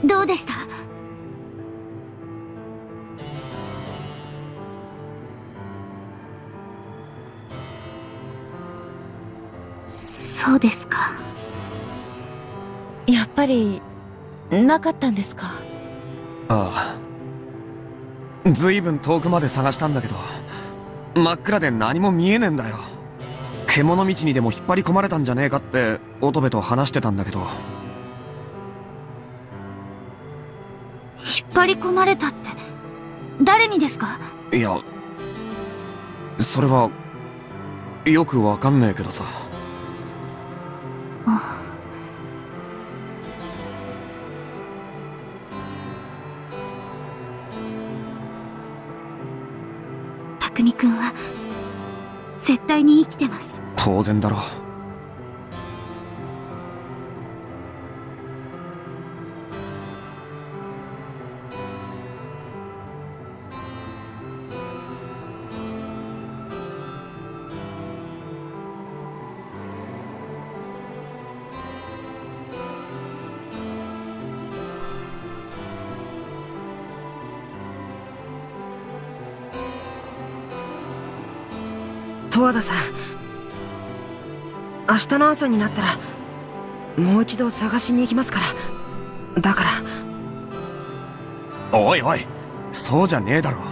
どうでした？そうですか。 やっぱりなかったんですか？ ああ、ずいぶん遠くまで探したんだけど真っ暗で何も見えねえんだよ。獣道にでも引っ張り込まれたんじゃねえかって乙部と話してたんだけど。 引っ張り込まれたって誰にですか？ いや、それはよくわかんねえけどさ。 匠くんは絶対に生きてます。 当然だろ。 十和田さん、明日の朝になったらもう一度探しに行きますから。だから。 おいおい、そうじゃねえだろ。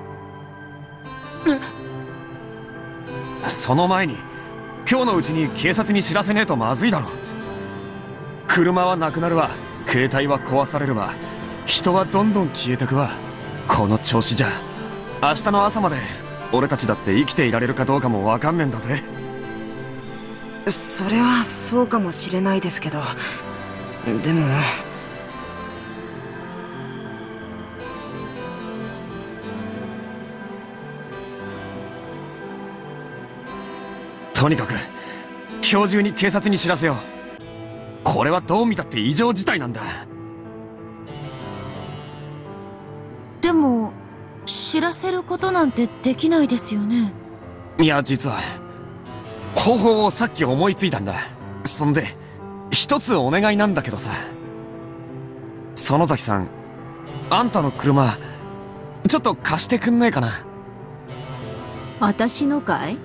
その前に今日のうちに警察に知らせねえとまずいだろ。車はなくなるわ、携帯は壊されるわ、人はどんどん消えてくわ。この調子じゃ明日の朝まで俺たちだって生きていられるかどうかもわかんねえんだぜ。 それはそうかもしれないですけど、でもとにかく今日中に警察に知らせよう。これはどう見たって異常事態なんだ。 でも知らせることなんてできないですよね。 いや、実は方法をさっき思いついたんだ。そんで一つお願いなんだけどさ、園崎さん、あんたの車ちょっと貸してくんねえかな。 私のかい？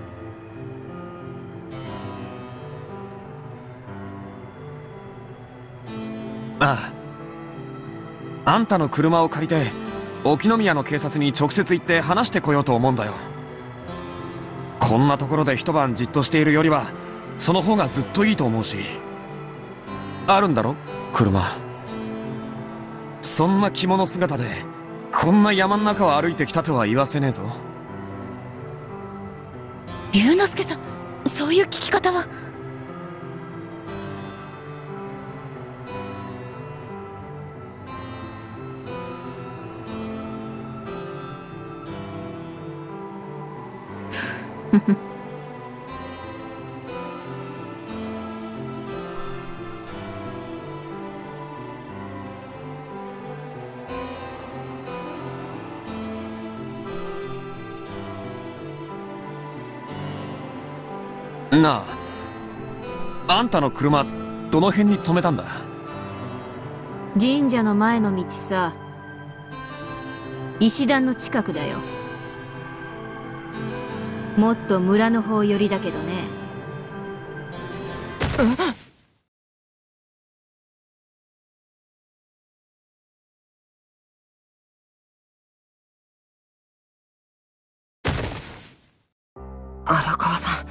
ああ、あんたの車を借りて沖宮の警察に直接行って話してこようと思うんだよ。こんなところで一晩じっとしているよりはその方がずっといいと思うし。あるんだろ車。そんな着物姿でこんな山ん中を歩いてきたとは言わせねえぞ。 龍之介さん、そういう聞き方は。 なあ、あんたの車どの辺に止めたんだ？ 神社の前の道さ。石段の近くだよ。もっと村の方寄りだけどね。 荒川さん、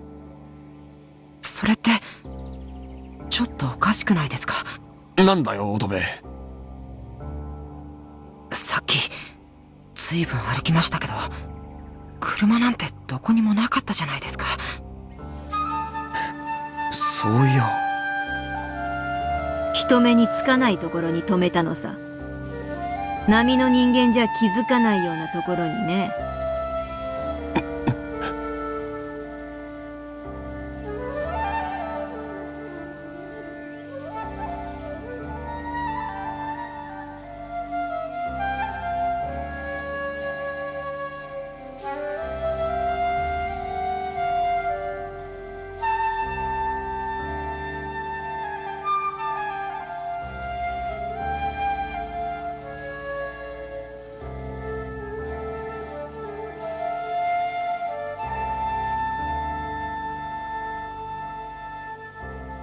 それってちょっとおかしくないですか？ なんだよ乙部。 さっきずいぶん歩きましたけど、車なんてどこにもなかったじゃないですか。 そういや、 人目につかないところに止めたのさ。波の人間じゃ気づかないようなところにね。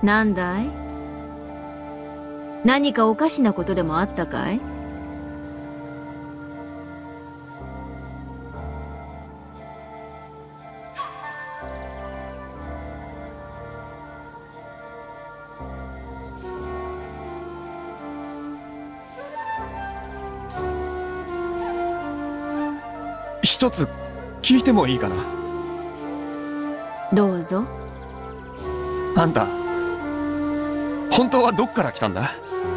なんだい？何かおかしなことでもあったかい？ 一つ聞いてもいいかな？ どうぞ。 あんた本当はどっから来たんだ？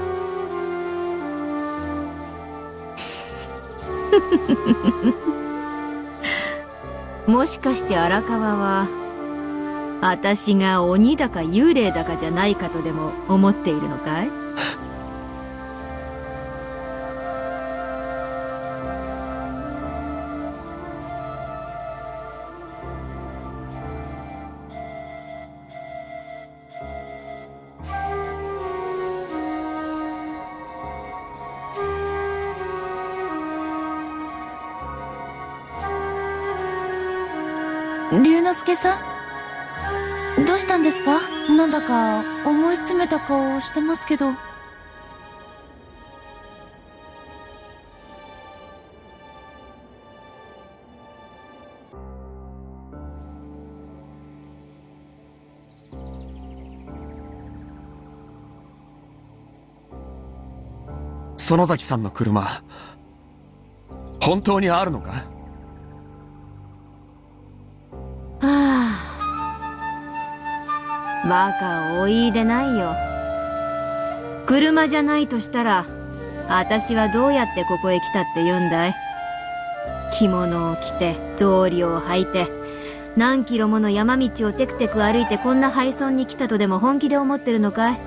もしかして荒川は私が鬼だか幽霊だかじゃないかとでも思っているのかい？ 龍之介さん、どうしたんですか？なんだか思い詰めた顔をしてますけど。 園崎さんの車本当にあるのか？ バカをお言いでないよ。車じゃないとしたら私はどうやってここへ来たって言うんだい？着物を着て草履を履いて何キロもの山道をテクテク歩いてこんな廃村に来たとでも本気で思ってるのかい？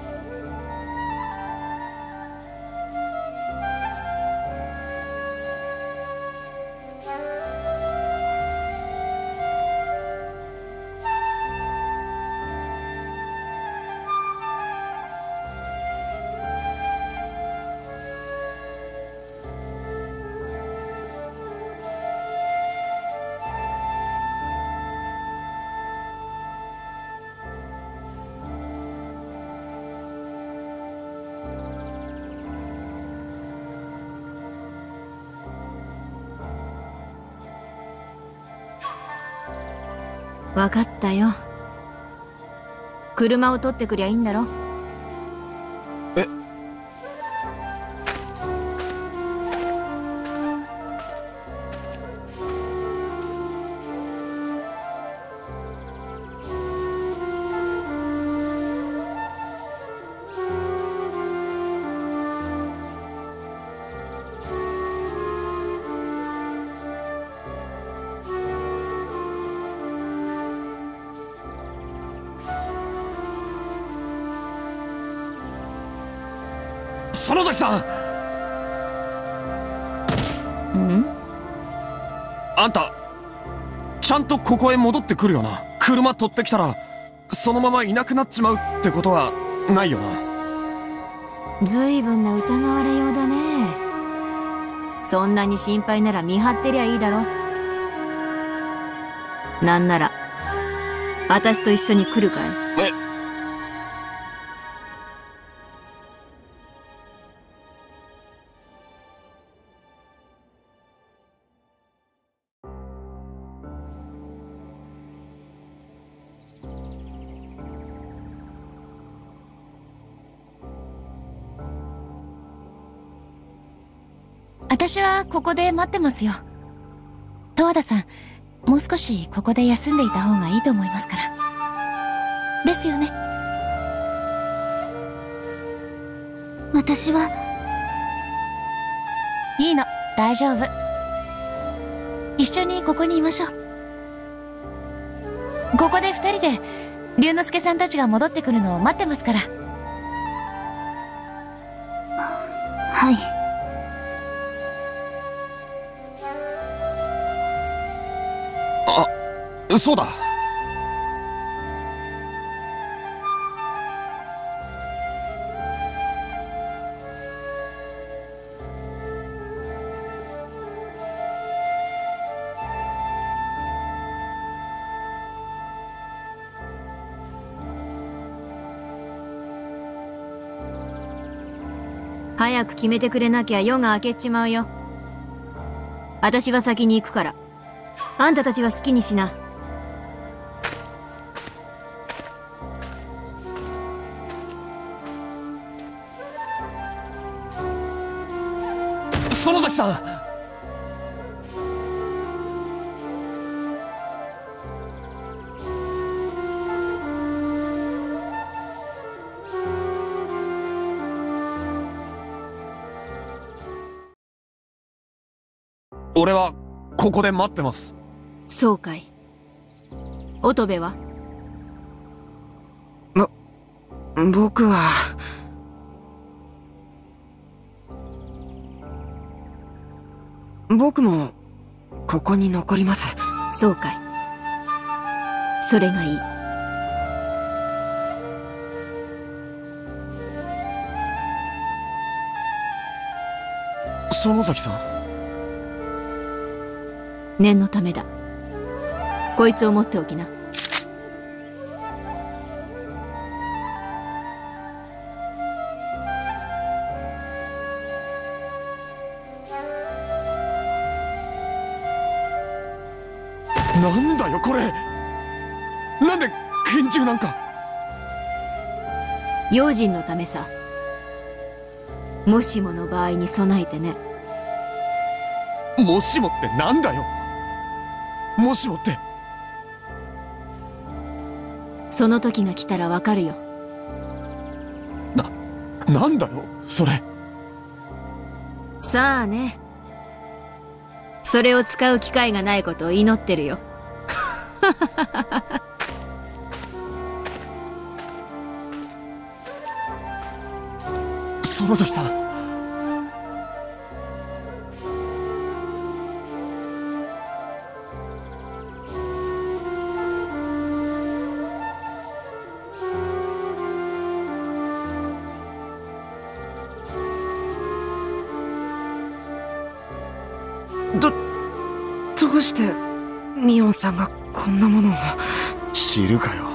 わかったよ。車を取ってくりゃいいんだろ。 え？園崎さん！ ん？ あんたちゃんとここへ戻ってくるよな？車取ってきたらそのままいなくなっちまうってことはないよな？ ずいぶんな疑われようだね。そんなに心配なら見張ってりゃいいだろ。なんなら私と一緒に来るかい？ 私はここで待ってますよ。十和田さん、もう少しここで休んでいた方がいいと思いますから。ですよね。 私は。 いいの、大丈夫。一緒にここにいましょう。ここで二人で龍之介さんたちが戻ってくるのを待ってますから。 はい。 そうだ。 早く決めてくれなきゃ夜が明けっちまうよ。私は先に行くから。あんたたちは好きにしな。 園崎さん。俺はここで待ってます。 そうかい。乙部は？ 僕は僕もここに残ります。 そうかい。それがいい。 園崎さん。 念のためだ。こいつを持っておきな。 なんだよこれ。なんで拳銃なんか。 用心のためさ。もしもの場合に備えてね。 もしもってなんだよ。もしもって。 その時が来たらわかるよ。 なんだよそれ。 さあね。それを使う機会がないことを祈ってるよ。 園崎さん。 どうしてミオンさんがこんなものを。 知るかよ。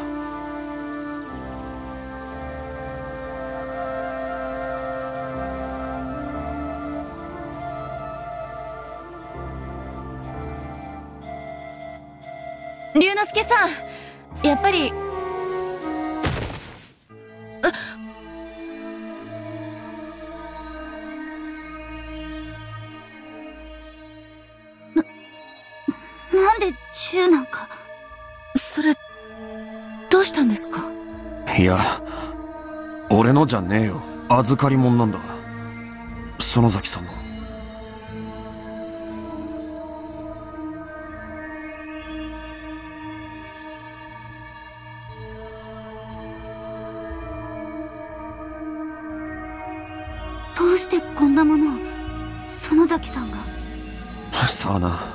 龍之介さん、やっぱり。 なんで銃なんか。 それ、どうしたんですか？ いや、俺のじゃねえよ。預かり物なんだ。園崎さんの。 どうしてこんなものを園崎さんが。 さあな。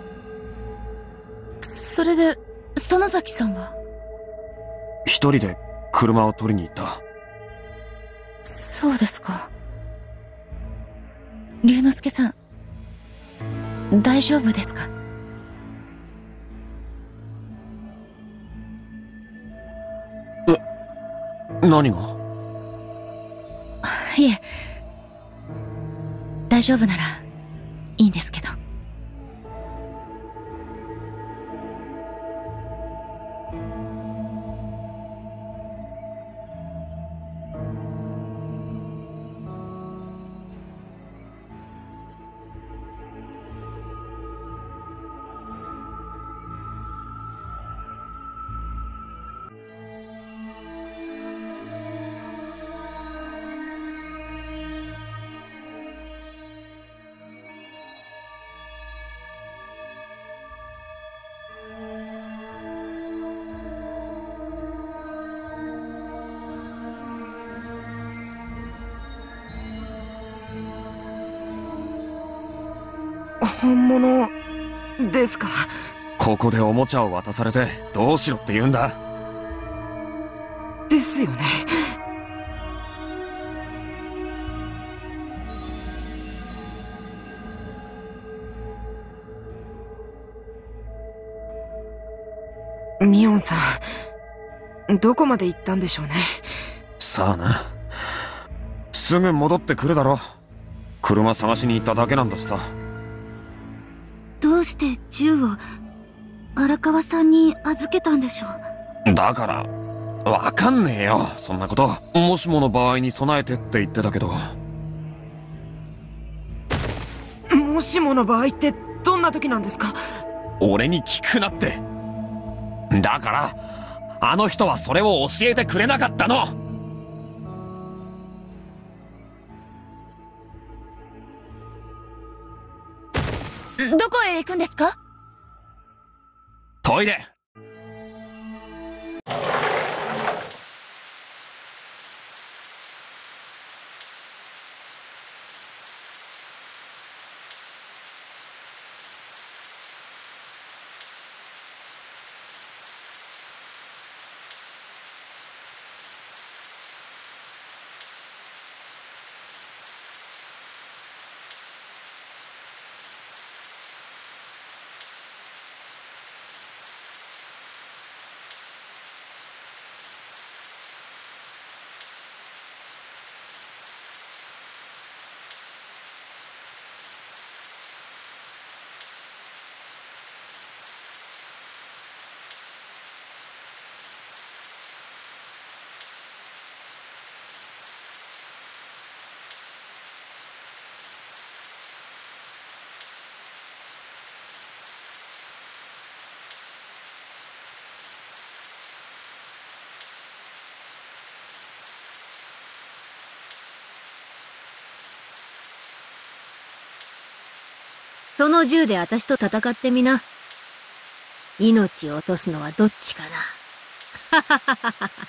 それで、園崎さんは？ 一人で車を取りに行った。 そうですか。龍之介さん、大丈夫ですか？ 何が？ いえ、大丈夫ならいいんですけど。 本物ですか？ ここでおもちゃを渡されてどうしろって言うんだ。 ですよね。ミオンさん、どこまで行ったんでしょうね。 さあな。 すぐ戻ってくるだろ。車探しに行っただけなんだしさ。 どうして銃を荒川さんに預けたんでしょう。 だから、わかんねえよ、そんなこと。もしもの場合に備えてって言ってたけど。 もしもの場合ってどんな時なんですか？ 俺に聞くなって。だから、あの人はそれを教えてくれなかったの。 どこへ行くんですか？ トイレ。 その銃で私と戦ってみな。命を落とすのはどっちかな。ははははは。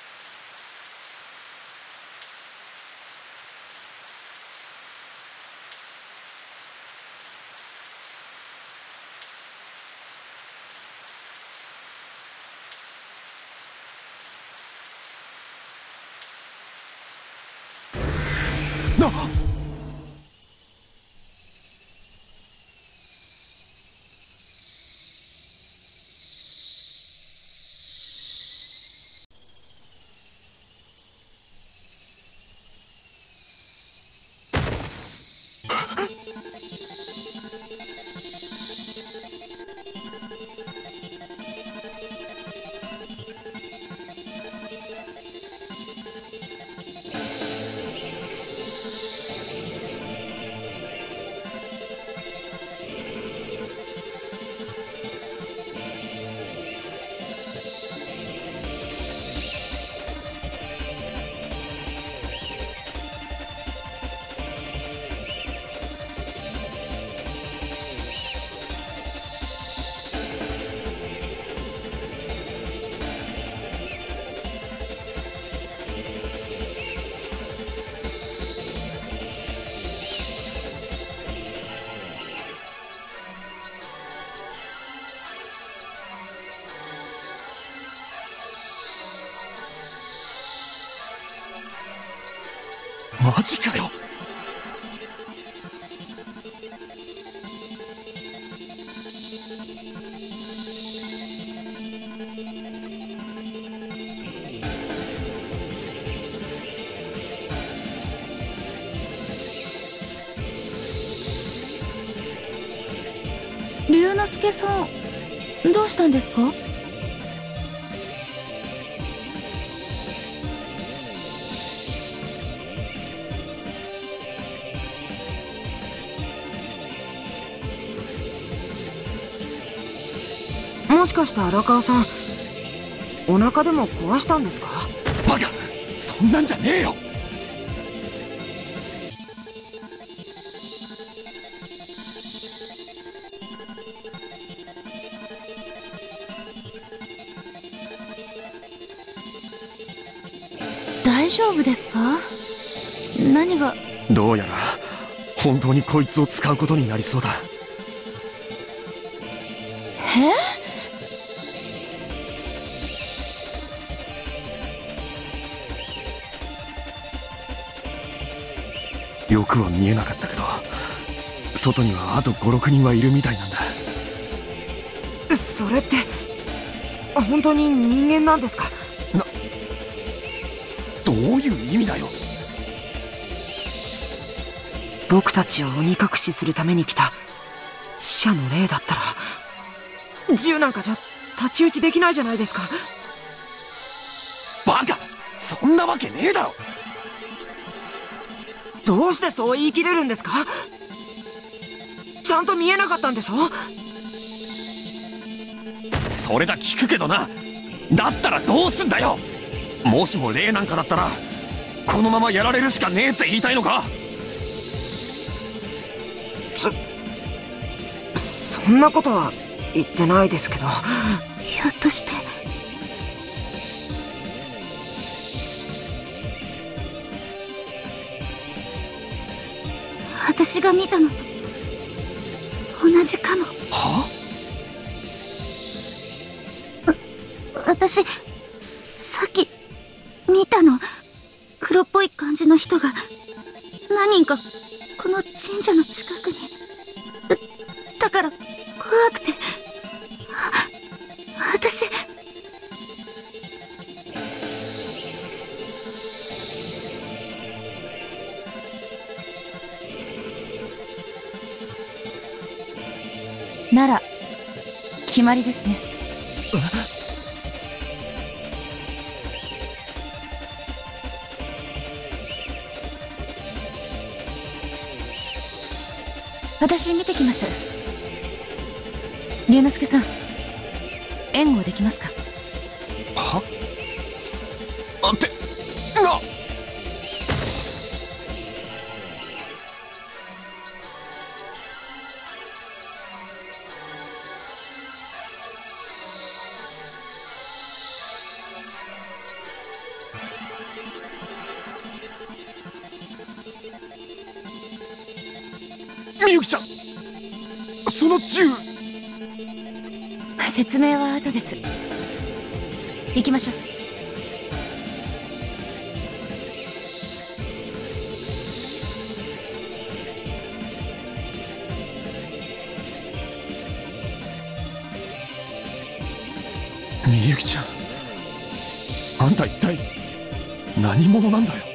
マジかよ。 龍之介さん、どうしたんですか？ もしかして荒川さん、お腹でも壊したんですか？ バカ、そんなんじゃねえよ。 大丈夫ですか？何が。 どうやら本当にこいつを使うことになりそうだ。よくは見えなかったけど、外にはあと5、6人はいるみたいなんだ。 それって本当に人間なんですか？ どういう意味だよ。 僕たちを鬼隠しするために来た死者の霊だったら、銃なんかじゃ太刀打ちできないじゃないですか。 バカ、そんなわけねえだろ。 どうしてそう言い切れるんですか？ちゃんと見えなかったんでしょ？ それだ聞くけどな。だったらどうすんだよ。もしも霊なんかだったらこのままやられるしかねえって言いたいのか？ そんなことは言ってないですけど。 ひょっとして、私が見たのと同じかも。 は？ 私、さっき見たの。黒っぽい感じの人が何人かこの神社の近くに。だから怖くて、私。 なら決まりですね。私見てきます。龍之介さん、援護できますか？ は？あってな。みゆきちゃん、その銃。 説明は後です。行きましょう。 みゆきちゃん、あんた一体何者なんだよ。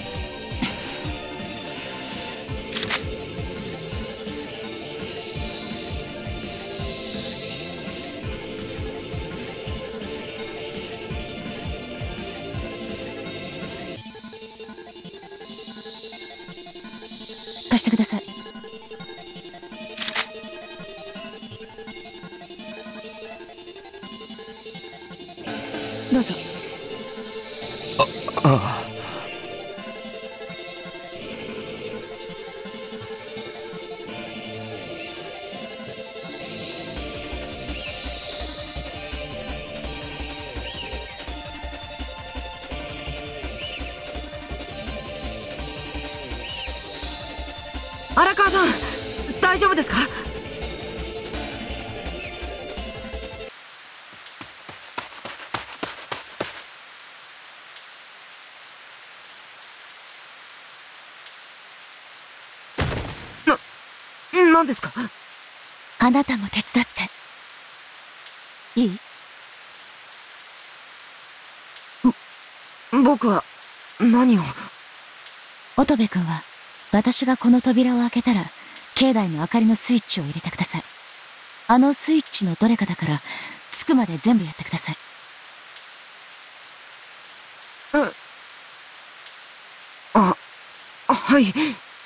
貸してください。どうぞ。 ああ。 荒川さん、大丈夫ですか？何ですか？ あなたも手伝って。いい？ 僕は何を？ 乙部君は、私がこの扉を開けたら、境内の明かりのスイッチを入れてください。あのスイッチのどれかだから、つくまで全部やってください。 はい。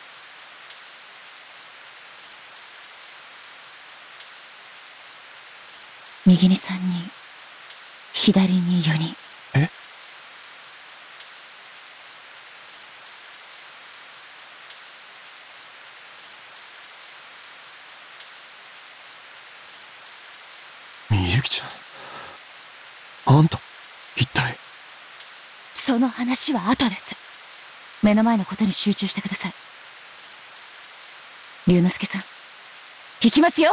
右に3人、左に4人。 え？みゆきちゃん、あんた一体。 その話は後です。目の前のことに集中してください。龍之介さん、行きますよ。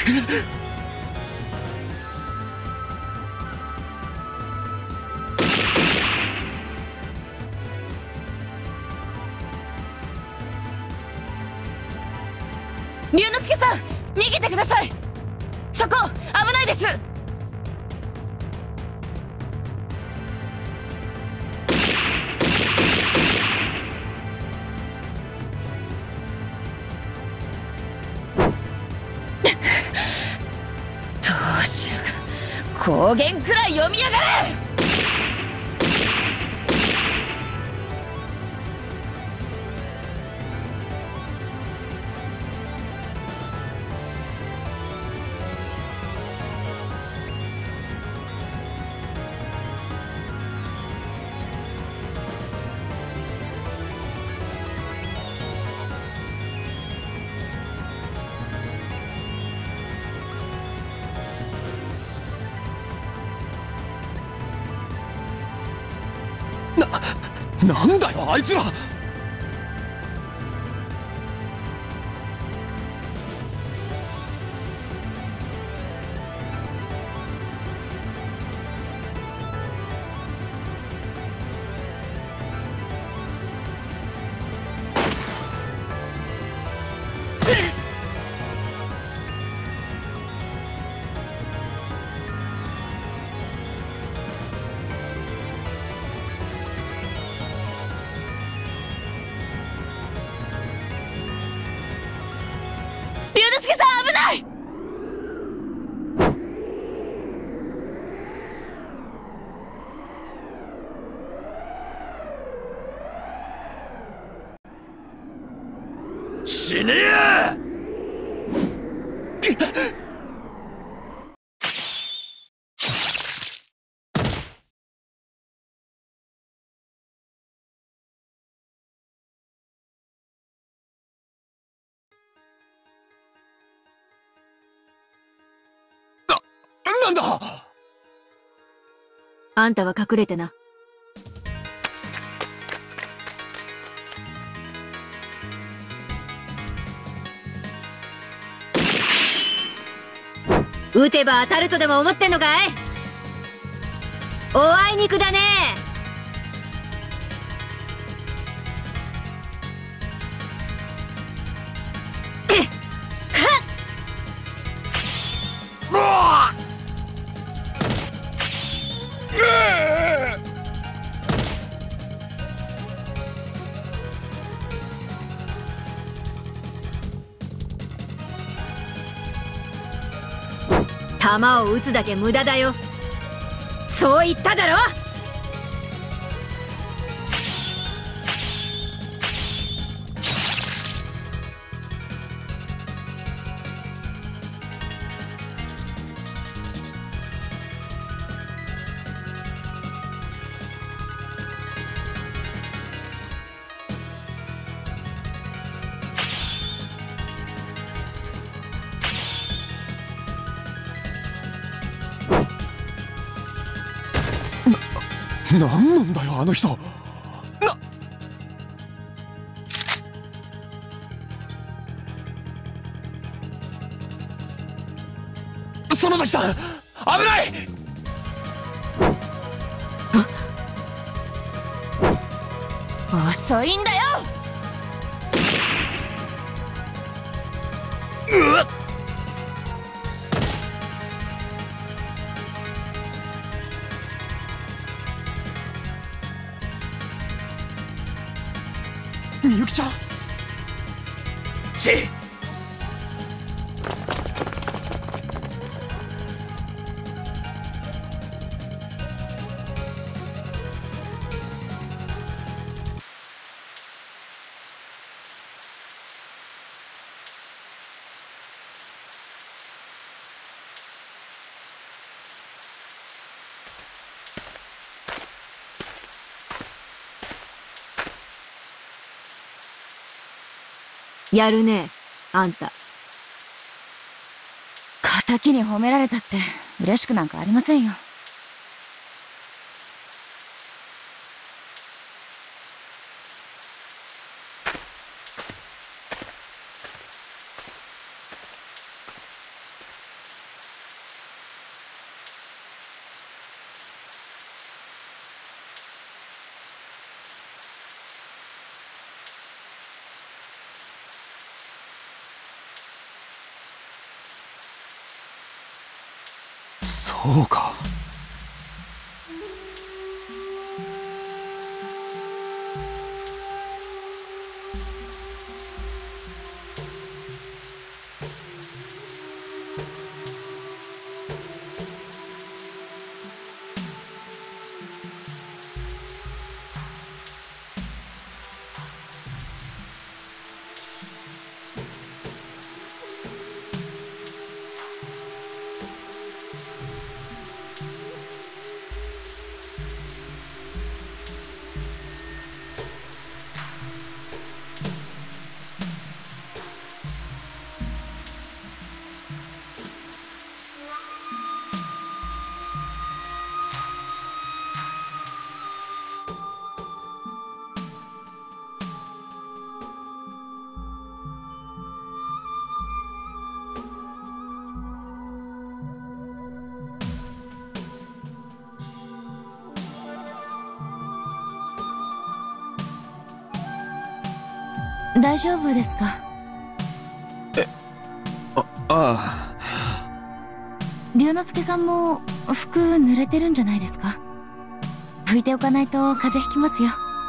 龍之介さん、逃げてください。そこ危ないです。どうしようか、光源くらい読みやがれ。 なんだよあいつら。 龍之介さん、危ない。 死ねや。なんだ。 あんたは隠れてな。撃てば当たるとでも思ってんのかい。おあいにくだね。弾を撃つだけ無駄だよ。そう言っただろ。 なんなんだよあの人。園崎さん、危ない。 遅いんだよ。 うわっ。みゆきちゃん。 やるね、あんた。 敵に褒められたって嬉しくなんかありませんよ。 そうか。 大丈夫ですか？ ああ。 龍之介さんも服濡れてるんじゃないですか？拭いておかないと風邪ひきますよ。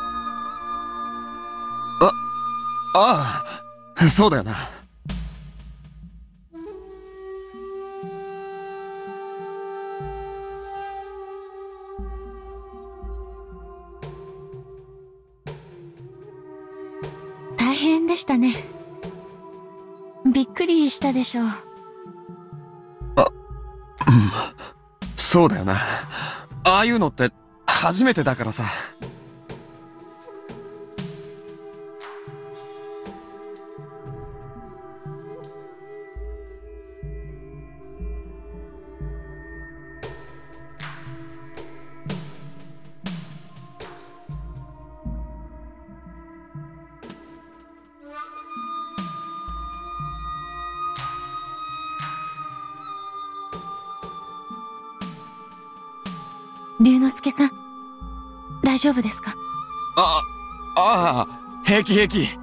ああ、そうだよな。 大変でしたね。びっくりしたでしょう。 そうだよな。ああいうのって初めてだからさ。 龍之介さん、大丈夫ですか？ ああ、平気平気。